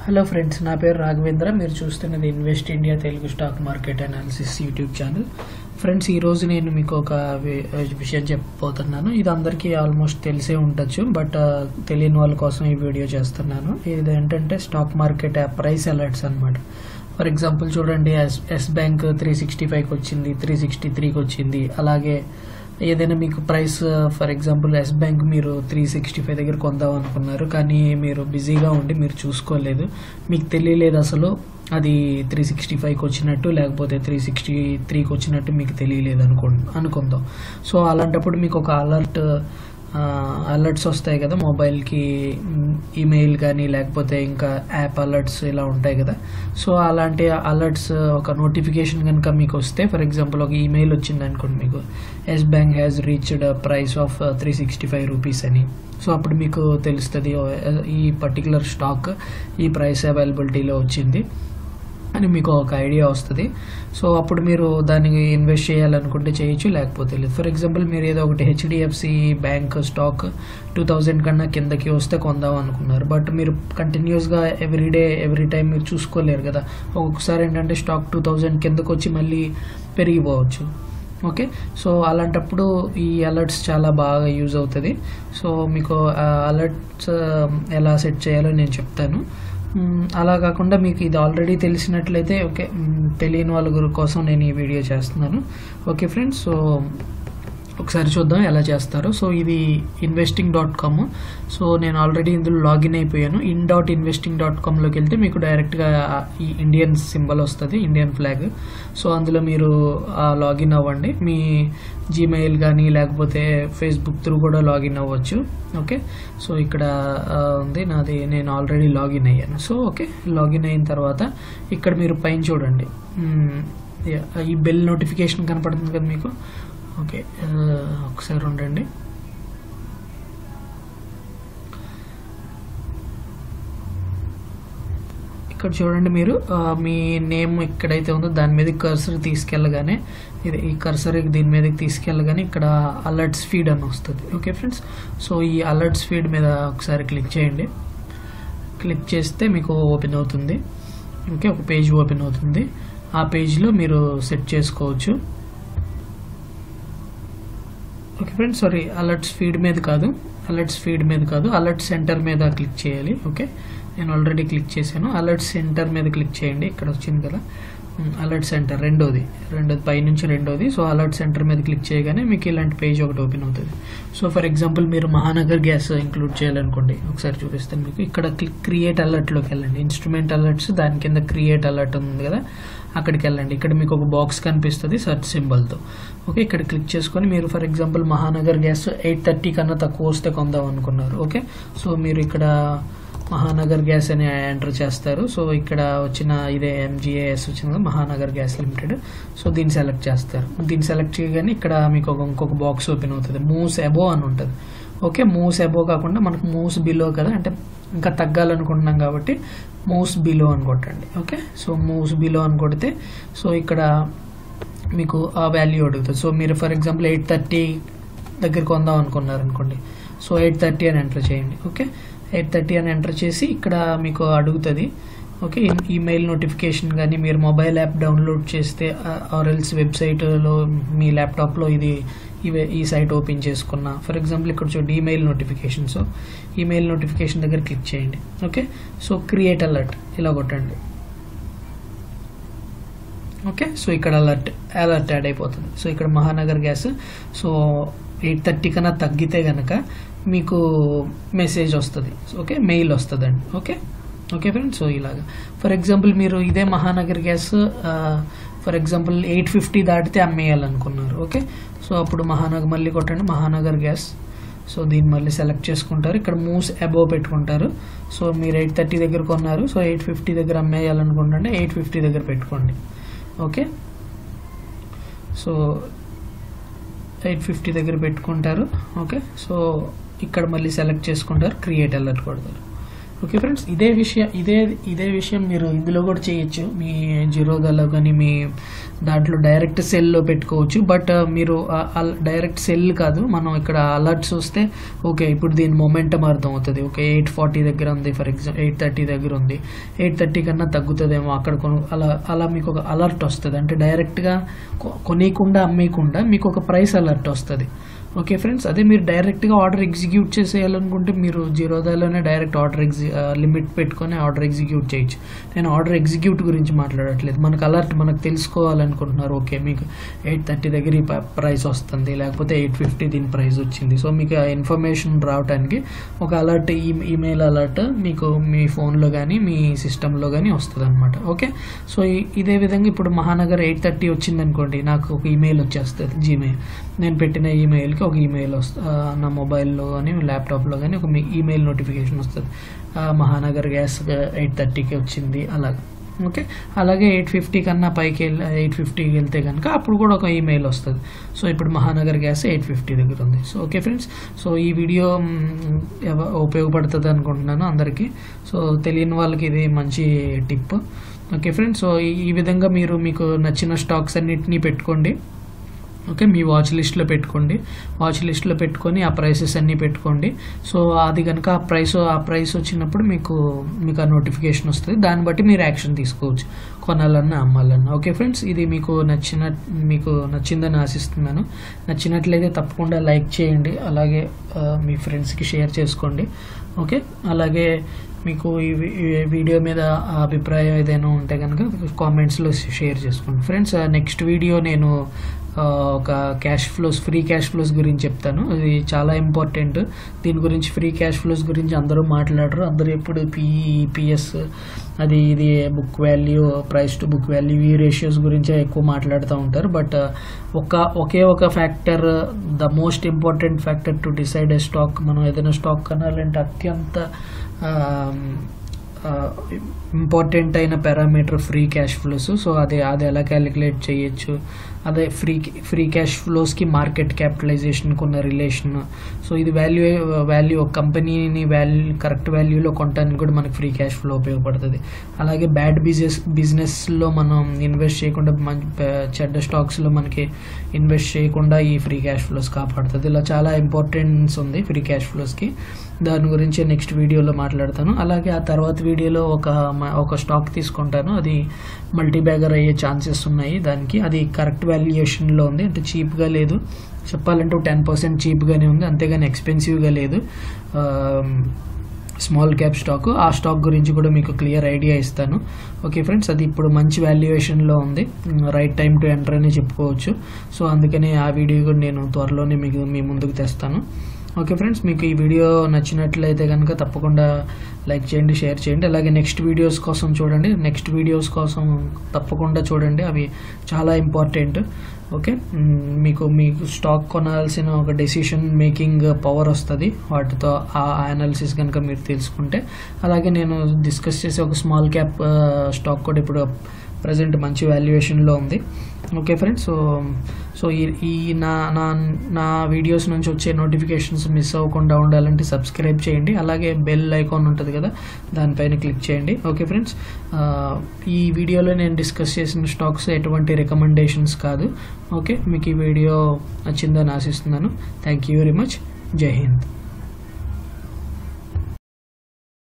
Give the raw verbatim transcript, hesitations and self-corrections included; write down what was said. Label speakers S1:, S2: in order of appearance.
S1: Hello friends, నా పేరు రాఘవేంద్ర. మీరు చూస్తున్నది invest India Telugu stock market analysis YouTube channel. Friends, ఈరోజు నేను మీకు ఒక విషయం చెప్పబోతున్నాను. ఇది అందరికీ ఆల్మోస్ట్ తెలిసే ఉండొచ్చు, బట్ తెలియని వాళ్ళ కోసం ఈ వీడియో చేస్తున్నాను. ఇది ఏంటంటే స్టాక్ మార్కెట్ ప్రైస్ అలర్ట్స్ అనమాట. ఫర్ ఎగ్జాంపుల్ చూడండి, yes yes bank three sixty ఫైవ్కి వచ్చింది, త్రీ సిక్స్టీ త్రీకి వచ్చింది. అలాగే ఏదైనా మీకు price, for example yes bank మీరు త్రీ సిక్స్టీ ఫైవ్ దగ్గర కొందాం అనుకున్నారు, కానీ మీరు బిజీగా ఉండి మీరు చూసుకోలేదు, మీకు తెలియలేదు అసలు అది త్రీ సిక్స్టీ ఫైవ్కి వచ్చినట్టు లేకపోతే త్రీ సిక్స్టీ త్రీకి వచ్చినట్టు మీకు తెలియలేదు అనుకో అనుకుందాం సో అలాంటప్పుడు మీకు ఒక అలర్ట్ అలర్ట్స్ వస్తాయి కదా మొబైల్కి, ఈమెయిల్ కానీ లేకపోతే ఇంకా యాప్ అలర్ట్స్ ఇలా ఉంటాయి కదా. సో అలాంటి అలర్ట్స్ ఒక నోటిఫికేషన్ కనుక మీకు వస్తే, ఫర్ ఎగ్జాంపుల్ ఒక ఈమెయిల్ వచ్చింది అనుకోండి మీకు, yes bank has reached price of three sixty five rupees అని. సో అప్పుడు మీకు తెలుస్తుంది ఈ పర్టికులర్ స్టాక్ ఈ ప్రైస్ అవైలబిలిటీలో వచ్చింది అని మీకు ఒక ఐడియా వస్తుంది. సో అప్పుడు మీరు దానికి ఇన్వెస్ట్ చేయాలనుకుంటే చేయొచ్చు, లేకపోతే లేదు. ఫర్ ఎగ్జాంపుల్ మీరు ఏదో ఒకటి HDFC bank stock two thousand కన్నా కిందకి వస్తే కొందాం అనుకున్నారు, బట్ మీరు కంటిన్యూస్గా ఎవ్రీడే ఎవ్రీ టైం మీరు చూసుకోలేరు కదా. ఒక్కొక్కసారి ఏంటంటే స్టాక్ టూ థౌజండ్ కిందకు వచ్చి మళ్ళీ పెరిగిపోవచ్చు. ఓకే, సో అలాంటప్పుడు ఈ అలర్ట్స్ చాలా బాగా యూజ్ అవుతుంది. సో మీకు అలర్ట్స్ ఎలా సెట్ చేయాలో నేను చెప్తాను. అలా కాకుండా మీకు ఇది ఆల్రెడీ తెలిసినట్లయితే ఓకే, తెలియని వాళ్ళ కోసం నేను ఈ వీడియో చేస్తున్నాను. ఓకే ఫ్రెండ్స్, సో ఒకసారి చూద్దాం ఎలా చేస్తారో. సో ఇది ఇన్వెస్టింగ్ డాట్ కామ్. సో నేను ఆల్రెడీ ఇందులో లాగిన్ అయిపోయాను. ఇన్ డాట్ ఇన్వెస్టింగ్ డాట్ కామ్లోకి వెళ్తే మీకు డైరెక్ట్గా ఈ ఇండియన్ సింబల్ వస్తుంది, ఇండియన్ ఫ్లాగ్. సో అందులో మీరు లాగిన్ అవ్వండి. మీ జీమెయిల్ కానీ లేకపోతే ఫేస్బుక్ త్రూ కూడా లాగిన్ అవ్వచ్చు. ఓకే, సో ఇక్కడ ఉంది నాది, నేను ఆల్రెడీ లాగిన్ అయ్యాను. సో ఓకే, లాగిన్ అయిన తర్వాత ఇక్కడ మీరు పైన చూడండి, ఈ బెల్ నోటిఫికేషన్ కనపడుతుంది కదా మీకు. ఓకే, ఒకసారి ఉండండి. ఇక్కడ చూడండి, మీరు మీ నేమ్ ఎక్కడైతే ఉందో దాని మీద కర్సర్ తీసుకెళ్ళగానే, ఇది ఈ కర్సర్ దీని మీదకి తీసుకెళ్ళగానే ఇక్కడ అలర్ట్స్ ఫీడ్ అని వస్తుంది. ఓకే ఫ్రెండ్స్, సో ఈ అలర్ట్స్ ఫీడ్ మీద ఒకసారి క్లిక్ చేయండి. క్లిక్ చేస్తే మీకు ఓపెన్ అవుతుంది. ఓకే, ఒక పేజ్ ఓపెన్ అవుతుంది. ఆ పేజ్లో మీరు సెట్ చేసుకోవచ్చు. Okay friends, sorry, alerts feed మీద కాదు, అలర్ట్స్ ఫీడ్ మీద కాదు అలర్ట్ సెంటర్ మీద క్లిక్ చేయాలి. ఓకే, నేను ఆల్రెడీ క్లిక్ చేశాను. అలర్ట్ సెంటర్ మీద క్లిక్ చేయండి. ఇక్కడ వచ్చింది కదా అలర్ట్ సెంటర్, రెండోది రెండోది పైనుంచి రెండోది. సో అలర్ట్ సెంటర్ మీద క్లిక్ చేయగానే మీకు ఇలాంటి పేజ్ ఒకటి ఓపెన్ అవుతుంది. సో ఫర్ ఎగ్జాంపుల్ మీరు మహానగర్ గ్యాస్ ఇంక్లూడ్ చేయాలనుకోండి, ఒకసారి చూపిస్తాను మీకు. ఇక్కడ క్లిక్ క్రియేట్ అలర్ట్లోకి వెళ్ళండి. ఇన్స్ట్రుమెంట్ అలర్ట్స్, దాని కింద క్రియేట్ అలర్ట్ ఉంది కదా, అక్కడికి వెళ్ళండి. ఇక్కడ మీకు ఒక బాక్స్ కనిపిస్తుంది సెర్చ్ సింబల్తో. ఓకే, ఇక్కడ క్లిక్ చేసుకొని మీరు for example Mahanagar gas eight thirty కన్నా తక్కువ వస్తే కొందాం అనుకున్నారు. ఓకే, సో మీరు ఇక్కడ మహానగర్ గ్యాస్ అని ఎంటర్ చేస్తారు. సో ఇక్కడ వచ్చిన ఇదే ఎంజిఏఎస్ వచ్చింది, మహానగర్ గ్యాస్ లిమిటెడ్. సో దీన్ని సెలెక్ట్ చేస్తారు. దీన్ని సెలెక్ట్ చేయగానే ఇక్కడ మీకు ఒక ఇంకొక బాక్స్ ఓపెన్ అవుతుంది, మూవ్స్ అబో అని ఉంటుంది. ఓకే, మూవ్స్ అబో కాకుండా మనకు మూవ్స్ బిలో కదా, అంటే ఇంకా తగ్గాలనుకుంటున్నాం కాబట్టి మూవ్స్ బిలో అని కొట్టండి. ఓకే, సో మూవ్స్ బిలో అని కొడితే సో ఇక్కడ మీకు ఆ వాల్యూ అడుగుతుంది. సో మీరు ఫర్ ఎగ్జాంపుల్ ఎయిట్ థర్టీ దగ్గర కొందాం అనుకున్నారు అనుకోండి, సో ఎయిట్ థర్టీ అని ఎంటర్ చేయండి. ఓకే, ఎయిట్ థర్టీ అని ఎంటర్ చేసి ఇక్కడ మీకు అడుగుతుంది. ఓకే, ఈమెయిల్ నోటిఫికేషన్ కానీ మీరు మొబైల్ యాప్ డౌన్లోడ్ చేస్తే ఆర్ ఎల్స్ వెబ్సైట్లో మీ ల్యాప్టాప్లో ఇది ఇవే ఈ సైట్ ఓపెన్ చేసుకున్నా, ఫర్ ఎగ్జాంపుల్ ఇక్కడ చూడండి email notification. So email notification దగ్గర క్లిక్ చేయండి. ఓకే, సో క్రియేట్ అలర్ట్ ఇలా కొట్టండి. ఓకే, సో ఇక్కడ అలర్ట్ అలర్ట్ యాడ్ అయిపోతుంది. సో ఇక్కడ Mahanagar gas so eight thirty కన్నా తగ్గితే కనుక మీకు మెసేజ్ వస్తుంది. ఓకే, మెయిల్ వస్తుందండి. ఓకే ఓకే ఫ్రెండ్స్, సో ఇలాగా ఫర్ ఎగ్జాంపుల్ మీరు ఇదే Mahanagar gas for example eight fifty దాటితే అమ్మేయాలనుకున్నారు. ఓకే, సో అప్పుడు మహానగర్ మళ్ళీ కొట్టండి, మహానగర్ గ్యాస్. సో దీన్ని మళ్ళీ సెలెక్ట్ చేసుకుంటారు. ఇక్కడ మూవ్స్ అబోవ్ పెట్టుకుంటారు. సో మీరు ఎయిట్ థర్టీ దగ్గర కొన్నారు, సో ఎయిట్ ఫిఫ్టీ దగ్గర అమ్మేయాలనుకుంటుంటే ఎయిట్ ఫిఫ్టీ దగ్గర పెట్టుకోండి. ఓకే, సో ఎయిట్ ఫిఫ్టీ దగ్గర పెట్టుకుంటారు. ఓకే, సో ఇక్కడ మళ్ళీ సెలెక్ట్ చేసుకుంటారు, క్రియేట్ అలర్ట్ కొడతారు. ఓకే ఫ్రెండ్స్, ఇదే విషయం ఇదే ఇదే విషయం మీరు ఇందులో కూడా చేయొచ్చు. మీ జిరోదాలో కానీ మీ దాంట్లో డైరెక్ట్ సెల్లో పెట్టుకోవచ్చు. బట్ మీరు డైరెక్ట్ సెల్ కాదు, మనం ఇక్కడ అలర్ట్స్ వస్తే ఓకే ఇప్పుడు దీని మొమెంటం అర్థం అవుతుంది. ఓకే ఎయిట్ ఫార్టీ దగ్గర ఉంది, ఫర్ ఎగ్జాంపుల్ ఎయిట్ థర్టీ దగ్గర ఉంది, ఎయిట్ థర్టీ కన్నా తగ్గుతుందేమో అక్కడ కొను అలా అలా మీకు ఒక అలర్ట్ వస్తుంది. అంటే డైరెక్ట్గా కొనియకుండా అమ్మేయకుండా మీకు ఒక ప్రైస్ అలర్ట్ వస్తుంది. ఓకే ఫ్రెండ్స్, అదే మీరు డైరెక్ట్గా ఆర్డర్ ఎగ్జిక్యూట్ చేసేయాలనుకుంటే మీరు జిరోదాలోనే డైరెక్ట్ ఆర్డర్ ఎగ్జి లిమిట్ పెట్టుకొని ఆర్డర్ ఎగ్జిక్యూట్ చేయొచ్చు. నేను ఆర్డర్ ఎగ్జిక్యూట్ గురించి మాట్లాడట్లేదు, మనకు అలర్ట్ మనకు తెలుసుకోవాలనుకుంటున్నారు. ఓకే మీకు ఎయిట్ థర్టీ దగ్గర ఈ ప్రైస్ వస్తుంది, లేకపోతే ఎయిట్ ఫిఫ్టీ దీని ప్రైస్ వచ్చింది. సో మీకు ఆ ఇన్ఫర్మేషన్ రావడానికి ఒక అలర్ట్ ఈ ఈమెయిల్ అలర్ట్ మీకు మీ ఫోన్లో కానీ మీ సిస్టంలో కానీ వస్తుంది అనమాట. ఓకే, సో ఇదే విధంగా ఇప్పుడు మహానగర్ ఎయిట్ థర్టీ వచ్చింది అనుకోండి, నాకు ఒక ఈమెయిల్ వచ్చేస్తుంది. జీమెయిల్ నేను పెట్టిన ఈమెయిల్కి ఒక ఈమెయిల్ వస్తుంది, నా మొబైల్లో కానీ ల్యాప్టాప్లో కానీ ఒక ఈమెయిల్ నోటిఫికేషన్ వస్తుంది, మహానగర్ గ్యాస్ ఎయిట్ థర్టీకి వచ్చింది అలాగే. ఓకే, అలాగే ఎయిట్ ఫిఫ్టీ కన్నా పైకి వెళ్ళి ఎయిట్ ఫిఫ్టీకి వెళ్తే కనుక అప్పుడు కూడా ఒక ఈమెయిల్ వస్తుంది. సో ఇప్పుడు మహానగర్ గ్యాస్ ఎయిట్ ఫిఫ్టీ దగ్గర ఉంది. సో ఓకే ఫ్రెండ్స్, సో ఈ వీడియో ఉపయోగపడుతుంది అనుకుంటున్నాను అందరికీ. సో తెలియని వాళ్ళకి ఇది మంచి టిప్. ఓకే ఫ్రెండ్స్, సో ఈ విధంగా మీరు మీకు నచ్చిన స్టాక్స్ అన్నిటినీ పెట్టుకోండి. ఓకే, మీ వాచ్ లిస్ట్లో పెట్టుకోండి, వాచ్ లిస్ట్లో పెట్టుకొని ఆ ప్రైసెస్ అన్నీ పెట్టుకోండి. సో అది కనుక ఆ ప్రైస్ ఆ ప్రైస్ వచ్చినప్పుడు మీకు మీకు ఆ నోటిఫికేషన్ వస్తుంది, దాన్ని బట్టి మీరు యాక్షన్ తీసుకోవచ్చు, కొనాలన్నా అమ్మాలన్నా. ఓకే ఫ్రెండ్స్, ఇది మీకు నచ్చిన మీకు నచ్చిందని ఆశిస్తున్నాను. నచ్చినట్లయితే తప్పకుండా లైక్ చేయండి, అలాగే మీ ఫ్రెండ్స్కి షేర్ చేసుకోండి. ఓకే, అలాగే మీకు ఈ వీడియో మీద అభిప్రాయం ఏదైనా ఉంటే కనుక కామెంట్స్లో షేర్ చేసుకోండి. ఫ్రెండ్స్, నెక్స్ట్ వీడియో నేను ఒక cash flows free cash flows గురించి చెప్తాను. అది చాలా ఇంపార్టెంట్. దీని గురించి ఫ్రీ క్యాష్ ఫ్లోస్ గురించి అందరూ మాట్లాడరు. అందరూ ఎప్పుడు పిఈ పిఎస్ అది ఇది book value price to book value ఈ రేషియోస్ గురించే ఎక్కువ మాట్లాడుతూ ఉంటారు. బట్ ఒక ఒకే ఒక factor, the most important factor to decide a stock, మనం ఏదైనా స్టాక్ కొనాలంటే అత్యంత ఇంపార్టెంట్ అయిన parameter free cash flows. So అది అది ఎలా క్యాలిక్యులేట్ చేయొచ్చు, అదే ఫ్రీ ఫ్రీ క్యాష్ ఫ్లోస్కి మార్కెట్ క్యాపిటలైజేషన్కి ఉన్న రిలేషన్. సో ఇది వాల్యూ వాల్యూ ఒక కంపెనీని వాల్యూ కరెక్ట్ వాల్యూలో కొనడానికి కూడా మనకి ఫ్రీ క్యాష్ ఫ్లో ఉపయోగపడుతుంది. అలాగే బ్యాడ్ బిజినెస్ బిజినెస్లో మనం ఇన్వెస్ట్ చేయకుండా మంచి చెడ్డ స్టాక్స్లో మనకి ఇన్వెస్ట్ చేయకుండా ఈ ఫ్రీ క్యాష్ ఫ్లోస్ కాపాడుతుంది. ఇలా చాలా ఇంపార్టెన్స్ ఉంది ఫ్రీ క్యాష్ ఫ్లోస్కి. దాని గురించి నెక్స్ట్ వీడియోలో మాట్లాడతాను. అలాగే ఆ తర్వాత వీడియోలో ఒక ఒక స్టాక్ తీసుకుంటాను, అది మల్టీ బ్యాగర్ అయ్యే ఛాన్సెస్ ఉన్నాయి దానికి. అది కరెక్ట్ వాల్యుయేషన్లో ఉంది, అంటే చీప్గా లేదు, చెప్పాలంటే టెన్ పర్సెంట్ చీప్గానే ఉంది, అంతేగాని ఎక్స్పెన్సివ్గా లేదు. స్మాల్ క్యాప్ స్టాక్, ఆ స్టాక్ గురించి కూడా మీకు క్లియర్ ఐడియా ఇస్తాను. ఓకే ఫ్రెండ్స్, అది ఇప్పుడు మంచి వాల్యుయేషన్లో ఉంది, రైట్ టైం టు ఎంటర్ అని చెప్పుకోవచ్చు. సో అందుకని ఆ వీడియో కూడా నేను త్వరలోనే మీకు మీ ముందుకు తెస్తాను. ఓకే ఫ్రెండ్స్, మీకు ఈ వీడియో నచ్చినట్లయితే కనుక తప్పకుండా లైక్ చేయండి, షేర్ చేయండి. అలాగే నెక్స్ట్ వీడియోస్ కోసం చూడండి, నెక్స్ట్ వీడియోస్ కోసం తప్పకుండా చూడండి, అవి చాలా ఇంపార్టెంట్. ఓకే, మీకు మీకు స్టాక్ కొనాల్సిన ఒక డెసిషన్ మేకింగ్ పవర్ వస్తుంది వాటితో, ఆ అనాలిసిస్ కనుక మీరు తెలుసుకుంటే. అలాగే నేను డిస్కస్ చేసే ఒక స్మాల్ క్యాప్ స్టాక్ కూడా ఇప్పుడు ప్రజెంట్ మంచి వాల్యుయేషన్లో ఉంది. ఓకే ఫ్రెండ్స్, సో సో ఈ నా నా నా వీడియోస్ నుంచి వచ్చే నోటిఫికేషన్స్ మిస్ అవ్వకుండా ఉండాలంటే సబ్స్క్రైబ్ చేయండి. అలాగే బెల్ ఐకాన్ ఉంటుంది కదా, దానిపైన క్లిక్ చేయండి. ఓకే ఫ్రెండ్స్, ఈ వీడియోలో నేను డిస్కస్ చేసిన స్టాక్స్ ఎటువంటి రికమెండేషన్స్ కాదు. ఓకే, మీకు ఈ వీడియో నచ్చిందని ఆశిస్తున్నాను. Thank you very much. జై హింద్.